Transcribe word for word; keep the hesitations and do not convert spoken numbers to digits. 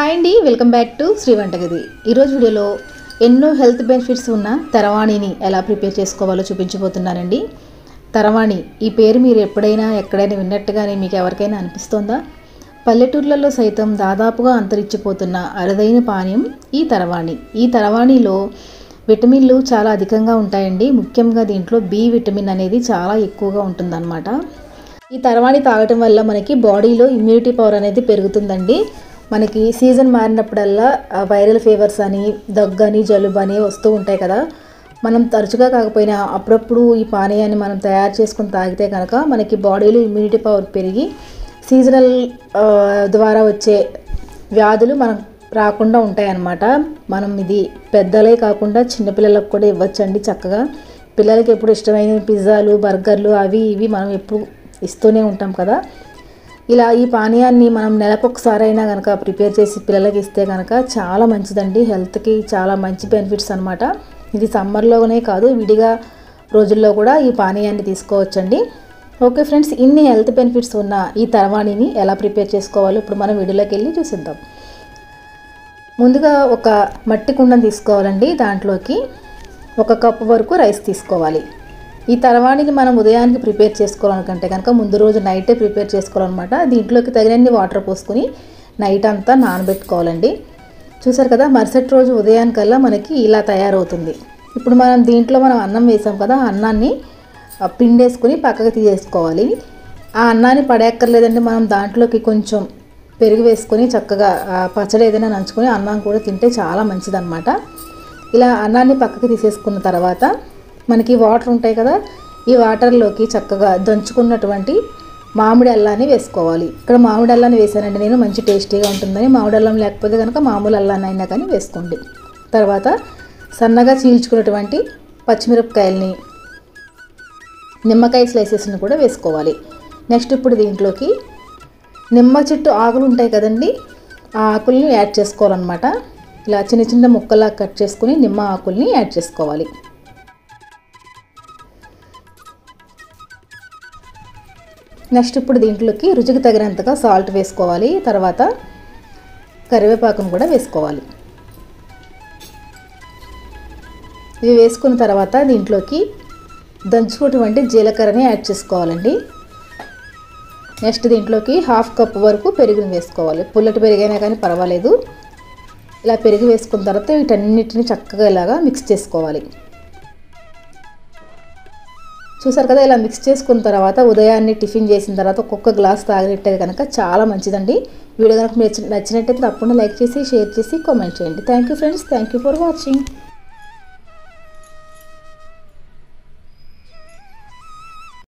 Hi అండి, welcome back to Shri వంటగది. ఈరోజు వీడియోలో ఎన్నో హెల్త్ బెనిఫిట్స్ ఉన్న తరవాణిని ఎలా ప్రిపేర్ చేసుకోవాలో చూపించబోతున్నానండి. తరవాణి ఈ పేరు మీరు ఎప్పుడైనా ఎక్కడైనా విన్నట్టుగానే మీకు ఎవరికైనా అనిపిస్తోందా? పల్లెటూర్లలో సైతం దాదాపుగా అంతరించిపోతున్న అరుదైన పానీయం ఈ తరవాణి. ఈ తరవాణిలో విటమిన్లు చాలా అధికంగా ఉంటాయండి. ముఖ్యంగా దీంట్లో బి విటమిన్ అనేది చాలా ఎక్కువగా ఉంటుందన్నమాట. ఈ తరవాణి తాగటం వల్ల మనకి బాడీలో ఇమ్యూనిటీ పవర్ అనేది పెరుగుతుందండి. మనకి సీజన్ మారినప్పుడల్లా వైరల్ ఫీవర్స్ అని, దగ్గు అని, జలుబు అని వస్తూ ఉంటాయి కదా. మనం తరచుగా కాకపోయినా అప్పుడప్పుడు ఈ పానీయాన్ని మనం తయారు చేసుకుని తాగితే కనుక మనకి బాడీలో ఇమ్యూనిటీ పవర్ పెరిగి సీజనల్ ద్వారా వచ్చే వ్యాధులు మనం రాకుండా ఉంటాయన్నమాట. మనం ఇది పెద్దలే కాకుండా చిన్నపిల్లలకు కూడా ఇవ్వచ్చండి. చక్కగా పిల్లలకి ఎప్పుడు ఇష్టమైన పిజ్జాలు, బర్గర్లు అవి ఇవి మనం ఎప్పుడు ఇస్తూనే ఉంటాం కదా. ఇలా ఈ పానీయాన్ని మనం నెలకొకసారైనా కనుక ప్రిపేర్ చేసి పిల్లలకి ఇస్తే కనుక చాలా మంచిదండి. హెల్త్కి చాలా మంచి బెనిఫిట్స్ అనమాట. ఇది సమ్మర్లోనే కాదు, విడిగా రోజుల్లో కూడా ఈ పానీయాన్ని తీసుకోవచ్చండి. ఓకే ఫ్రెండ్స్, ఇన్ని హెల్త్ బెనిఫిట్స్ ఉన్న ఈ తరవాణిని ఎలా ప్రిపేర్ చేసుకోవాలో ఇప్పుడు మనం వీడియోలోకి వెళ్ళి చూసిద్దాం. ముందుగా ఒక మట్టి కుండను తీసుకోవాలండి. దాంట్లోకి ఒక కప్పు వరకు రైస్ తీసుకోవాలి. ఈ తరవాణికి మనం ఉదయానికి ప్రిపేర్ చేసుకోవాలనుకుంటే కనుక ముందు రోజు నైటే ప్రిపేర్ చేసుకోవాలన్నమాట. దీంట్లోకి తగినన్ని వాటర్ పోసుకొని నైట్ అంతా నానబెట్టుకోవాలండి. చూసారు కదా, మరుసటి రోజు ఉదయానికల్లా మనకి ఇలా తయారవుతుంది. ఇప్పుడు మనం దీంట్లో మనం అన్నం వేసాం కదా, అన్నాన్ని పిండేసుకుని పక్కకు తీసేసుకోవాలి. ఆ అన్నాన్ని పడేక్కర్లేదండి. మనం దాంట్లోకి కొంచెం పెరుగు వేసుకొని చక్కగా పచ్చడి ఏదైనా నంచుకొని అన్నం కూడా తింటే చాలా మంచిదన్నమాట. ఇలా అన్నాన్ని పక్కకు తీసేసుకున్న తర్వాత మనకి వాటర్ ఉంటాయి కదా, ఈ వాటర్లోకి చక్కగా దంచుకున్నటువంటి మామిడి అల్లాన్ని వేసుకోవాలి. ఇక్కడ మామిడి అల్లాన్ని వేసానండి నేను, మంచి టేస్టీగా ఉంటుందని. మామిడి అల్లం లేకపోతే కనుక మామూలు అల్లాన్ని అయినా కానీ వేసుకోండి. తర్వాత సన్నగా చీల్చుకున్నటువంటి పచ్చిమిరపకాయలని, నిమ్మకాయ స్లైసెస్ని కూడా వేసుకోవాలి. నెక్స్ట్ ఇప్పుడు దీంట్లోకి నిమ్మ చెట్టు ఆకులు ఉంటాయి కదండి, ఆ ఆకుల్ని యాడ్ చేసుకోవాలన్నమాట. ఇలా చిన్న చిన్న ముక్కలా కట్ చేసుకుని నిమ్మ ఆకుల్ని యాడ్ చేసుకోవాలి. నెక్స్ట్ ఇప్పుడు దీంట్లోకి రుచికి తగినంతగా సాల్ట్ వేసుకోవాలి. తర్వాత కరివేపాకును కూడా వేసుకోవాలి. ఇవి వేసుకున్న తర్వాత దీంట్లోకి దంచుకున్నటువంటి జీలకర్రని యాడ్ చేసుకోవాలండి. నెక్స్ట్ దీంట్లోకి హాఫ్ కప్ వరకు పెరుగుని వేసుకోవాలి. పుల్లటి పెరుగైనా కానీ పర్వాలేదు. ఇలా పెరుగు వేసుకున్న తర్వాత వీటన్నిటిని చక్కగా ఇలాగా మిక్స్ చేసుకోవాలి. చూసారు కదా, ఇలా మిక్స్ చేసుకున్న తర్వాత ఉదయాన్నే టిఫిన్ చేసిన తర్వాత ఒక్కొక్క గ్లాస్ తాగినట్టే కనుక చాలా మంచిదండి. వీడియో కనుక మీరు నచ్చినట్టయితే తప్పకుండా లైక్ చేసి, షేర్ చేసి, కామెంట్ చేయండి. Thank you friends, thank you for watching.